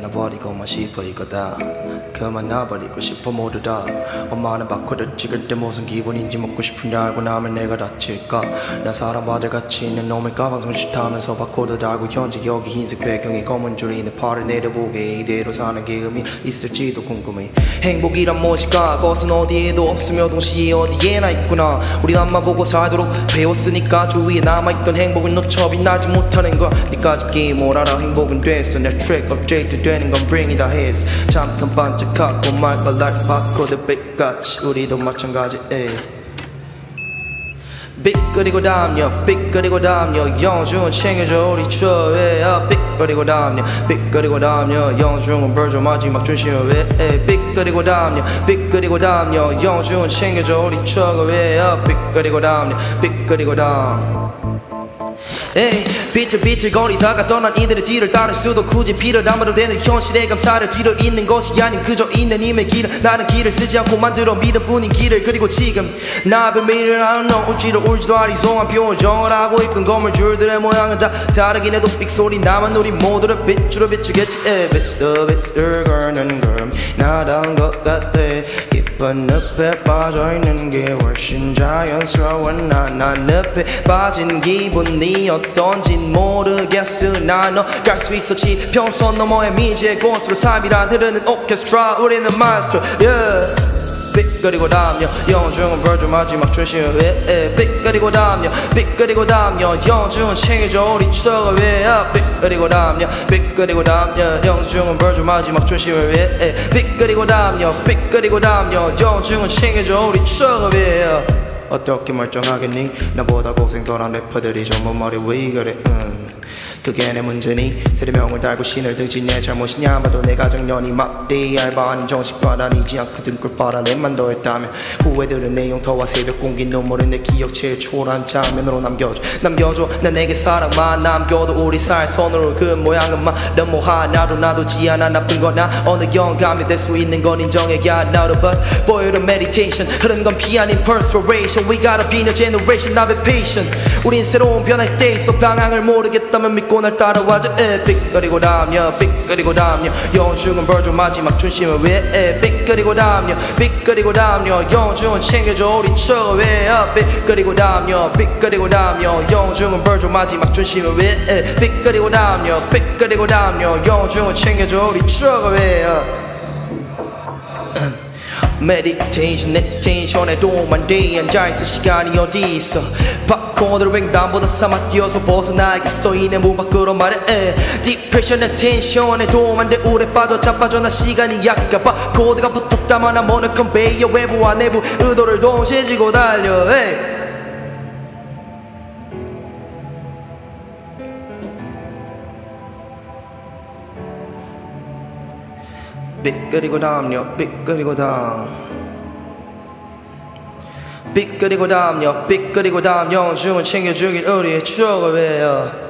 버리고만 싶어 이거다. 그만 놔버리고 싶어 모두 다. 엄마는 바코드 찍을 때 무슨 기분인지 묻고 싶은데 알고 나면 내가 다칠까. 난 사람받을 가치 있는 놈일까. 방송 싫다면서 바코드 달고 현재 여기 흰색 배경이 검은 줄이 내 팔을 내려보게. 이대로 사는 게 의미 있을지도 궁금해. 행복이란 무엇일까. 그것은 어디에도 없으며 동시에 어디에나 있구나. 우리 앞만 보고 살도록 배웠으니까 주위에 남아있던 행복을 놓쳐 빛나지 못하는 걸. 니까지 게임 뭘 알아. 행복은 됐어. 내 트랙 업데이트 되는 건 bring it ahead. 잠깐 반짝하고 말걸 like 바코드 빛같이 우리도 마찬가지. 삐끄리고 담요 삐끄리고 담요 영중은 챙겨줘 우리 추억에. 삐끄리고 담요 삐끄리고 담요 영중은 벌줘 마지막 조심해. 삐끄리고 담요 삐끄리고 담요 영중은 챙겨줘 우리 추억에. 삐끄리고 담요 삐끄리고 담. 비틀비틀거리다가 떠난 이들의 뒤를 따를 수도 굳이 피를 담아도 되는 현실의 감사를 뒤를 잇는 것이 아닌 그저 있는 힘의 길을. 나는 길을 쓰지 않고 만들어 믿음뿐인 길을. 그리고 지금 나의 미래를 I don't know. 울지도 울지도 아리송한 표정을 하고 이끈 건물줄들의 모양은 다 다르긴 해도 삑소리 나만 우리 모두를 빛으로 비추겠지. 비틀비틀거리는 걸 나다운 것 같아. 깊은 늪에 빠져있는 게 훨씬 자연스러워. 난 늪에 빠진 기분이 어떤진 모르겠으나 너 갈 수 있어. 지평선 너머의 미지의 곳으로 삶이란 흐르는 오케스트라. 우리는 마스터 삐끄리고 담요 영중은 벌줘 마지막 조심해. 삐끄리고 담요 삐끄리고 담요 영중은 챙겨줘 우리 추억을. 삐끄리고 담요 삐끄리고 담요 영중은 벌줘 마지막 조심해. 삐끄리고 담요 삐끄리고 담요 영중은 챙겨줘 우리 추억을. 어떻게 멀쩡하겠니. 나보다 고생 덜한 래퍼들이 전부 머리 왜 그래. 그게 내 문제니. 세례명을 달고 신을 들지 내 잘못이냐. 봐도 내 가정년이 막대 알바 아닌 정식과 아니지 않고 등골 빨아 내만 더 했다면 후회들은 내 용터와 새벽 공기 눈물은 내 기억체의 초라한 장면으로 남겨줘. 난 내게 사랑만 남겨도 우리 살 손으로 그 모양은 말은 뭐 하나도 지 않아 나쁜 거나. 어느 영감이 될 수 있는 건 인정해야 나도. But boy the meditation 흐르는 건 피 아닌 perspiration. We gotta be new generation not be patient. 우린 새로운 변화의 때 있어. 방향을 모르겠다면 믿고 날 따라와줘. 삐끄리고 담요 삐끄리고 담요 영중은 벌줘 마지막 춘심을 위해. 삐끄리고 담요 삐끄리고 담요 영중은 챙겨줘 우리 추억을. 삐끄리고 담요 삐끄리고 담요 영중은 벌줘 마지막 춘심을 위해. 삐끄리고 담요 삐끄리고 담요 영중은 챙겨줘 우리 추억을. 메디테이션 내 텐션에 도움만 돼. 앉아있을 시간이 어디 있어. 팝콘으로 횡단보다 삼아 뛰어서 벗어나야겠어. 이내 문 밖으로 말해. 디프레션 내 텐션에 도움만 돼. 오래 빠져 자빠져 나 시간이 약간 바코드가 붙었다만 난 모는 컨베이어. 외부와 내부 의도를 동시에 지고 달려. 삐끄리고 담요 삐끄리고 담 삐끄리고 담요 삐끄리고 담 영중은 챙겨주길 우리의 추억을.